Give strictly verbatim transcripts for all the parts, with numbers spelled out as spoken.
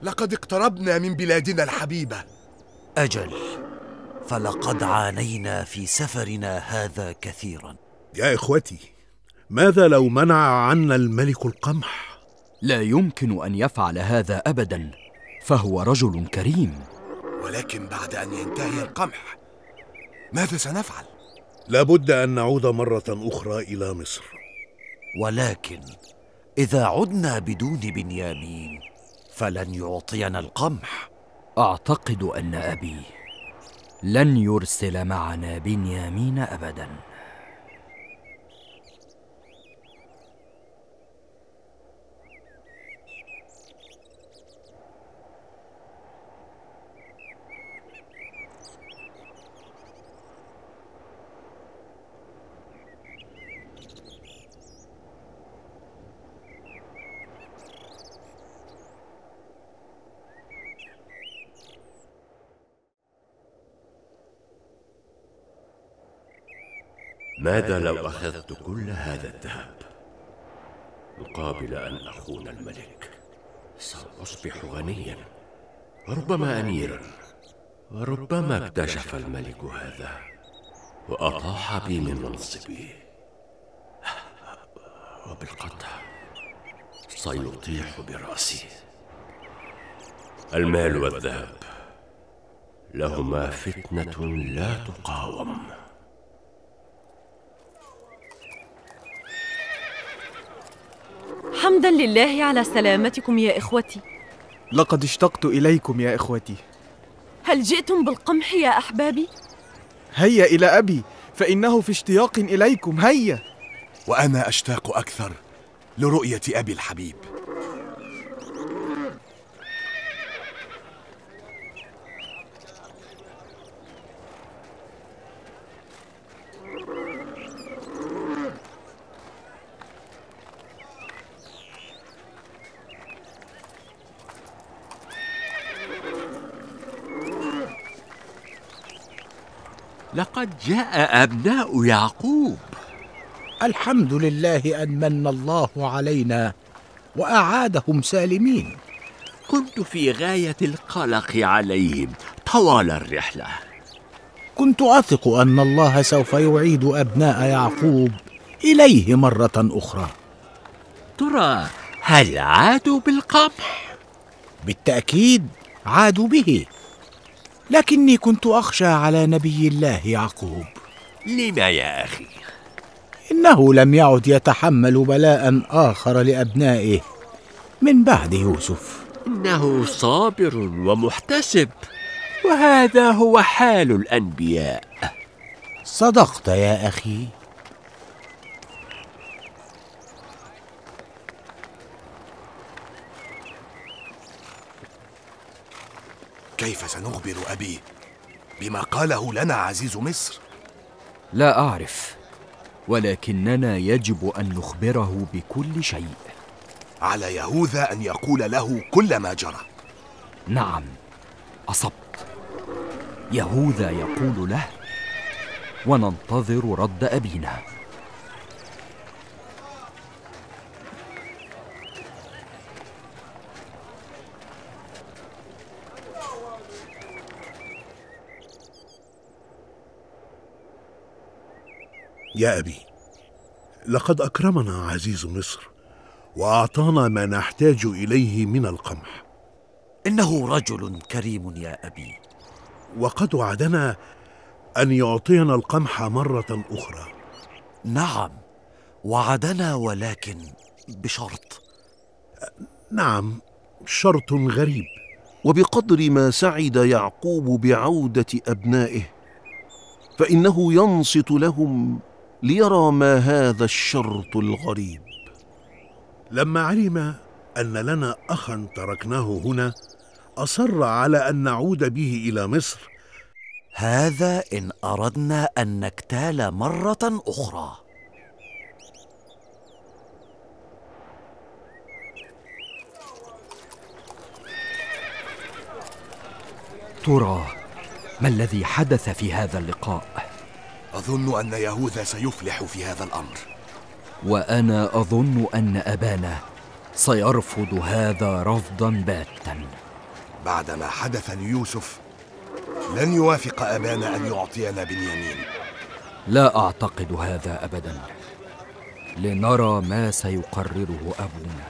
لقد اقتربنا من بلادنا الحبيبة. أجل، فلقد عانينا في سفرنا هذا كثيرا. يا إخوتي، ماذا لو منع عنا الملك القمح؟ لا يمكن أن يفعل هذا أبدا، فهو رجل كريم. ولكن بعد أن ينتهي القمح ماذا سنفعل؟ لابد أن نعود مرة أخرى إلى مصر. ولكن إذا عدنا بدون بنيامين فلن يعطينا القمح. أعتقد أن أبي لن يرسل معنا بنيامين أبدا. ماذا لو أخذت كل هذا الذهب مقابل أن أخون الملك؟ سأصبح غنيا، وربما أميرا، وربما اكتشف الملك هذا وأطاح بي من منصبي، وبالقطع سيطيح برأسي. المال والذهب لهما فتنة لا تقاوم. حمدا لله على سلامتكم يا إخوتي. لقد اشتقت إليكم يا إخوتي. هل جئتم بالقمح يا أحبابي؟ هيا إلى أبي، فإنه في اشتياق إليكم. هيا. وأنا أشتاق أكثر لرؤية أبي الحبيب. لقد جاء أبناء يعقوب. الحمد لله أن من الله علينا وأعادهم سالمين. كنت في غاية القلق عليهم طوال الرحلة. كنت أثق أن الله سوف يعيد أبناء يعقوب إليه مرة أخرى. ترى هل عادوا بالقمح؟ بالتأكيد عادوا به، لكني كنت أخشى على نبي الله يعقوب. لما يا أخي؟ إنه لم يعد يتحمل بلاء آخر لأبنائه من بعد يوسف. إنه صابر ومحتسب، وهذا هو حال الأنبياء. صدقت يا أخي. كيف سنخبر أبي بما قاله لنا عزيز مصر؟ لا أعرف، ولكننا يجب أن نخبره بكل شيء. على يهوذا أن يقول له كل ما جرى. نعم، أصبت. يهوذا يقول له، وننتظر رد أبينا. يا أبي، لقد أكرمنا عزيز مصر وأعطانا ما نحتاج إليه من القمح. إنه رجل كريم يا أبي، وقد وعدنا أن يعطينا القمح مرة أخرى. نعم، وعدنا، ولكن بشرط. نعم، شرط غريب. وبقدر ما سعد يعقوب بعودة أبنائه فإنه ينصت لهم ليرى ما هذا الشرط الغريب. لما علم أن لنا أخا تركناه هنا أصر على أن نعود به إلى مصر. هذا إن أردنا أن نكتال مرة أخرى. ترى ما الذي حدث في هذا اللقاء؟ أظن أن يهوذا سيفلح في هذا الأمر. وأنا أظن أن أبانا سيرفض هذا رفضا باتا. بعدما حدث ليوسف لن يوافق أبانا أن يعطينا بنيامين. لا أعتقد هذا أبدا. لنرى ما سيقرره أبونا.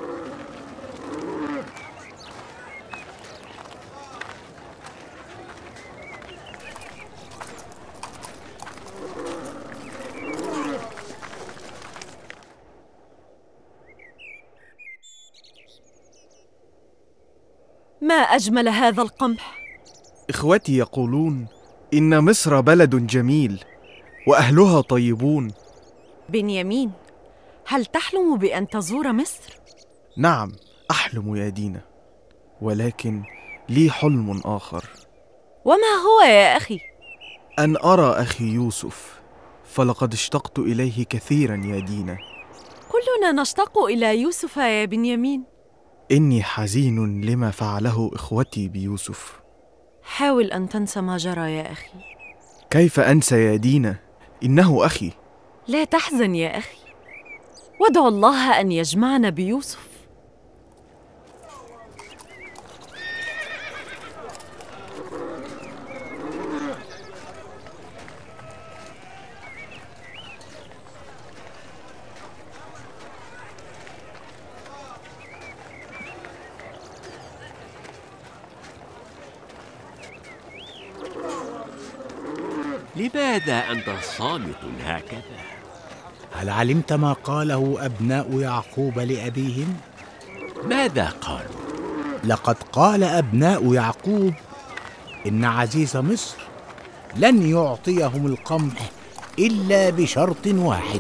ما أجمل هذا القمح. إخوتي يقولون إن مصر بلد جميل وأهلها طيبون. بنيامين، هل تحلم بأن تزور مصر؟ نعم، أحلم يا دينا، ولكن لي حلم آخر. وما هو يا أخي؟ أن أرى أخي يوسف، فلقد اشتقت إليه كثيرا يا دينا. كلنا نشتاق إلى يوسف يا بنيامين. إني حزين لما فعله إخوتي بيوسف. حاول أن تنسى ما جرى يا أخي. كيف أنسى يا دينا؟ إنه أخي. لا تحزن يا أخي، وادع الله أن يجمعنا بيوسف. لماذا أنت صامت هكذا؟ هل علمت ما قاله أبناء يعقوب لأبيهم؟ ماذا قالوا؟ لقد قال أبناء يعقوب إن عزيز مصر لن يعطيهم القمح إلا بشرط واحد.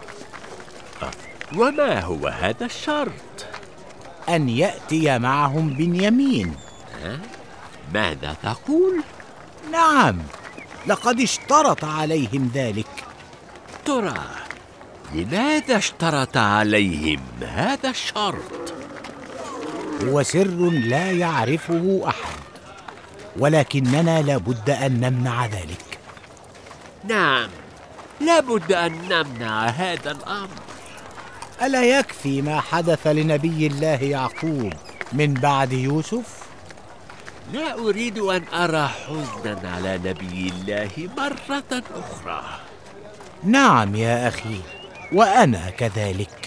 وما هو هذا الشرط؟ أن يأتي معهم بنيامين. ماذا تقول؟ نعم، لقد اشترط عليهم ذلك. ترى لماذا اشترط عليهم هذا الشرط؟ هو سر لا يعرفه أحد، ولكننا لابد أن نمنع ذلك. نعم، لابد أن نمنع هذا الأمر. ألا يكفي ما حدث لنبي الله يعقوب من بعد يوسف؟ لا أريد أن أرى حزنا على نبي الله مرة أخرى. نعم يا أخي، وأنا كذلك.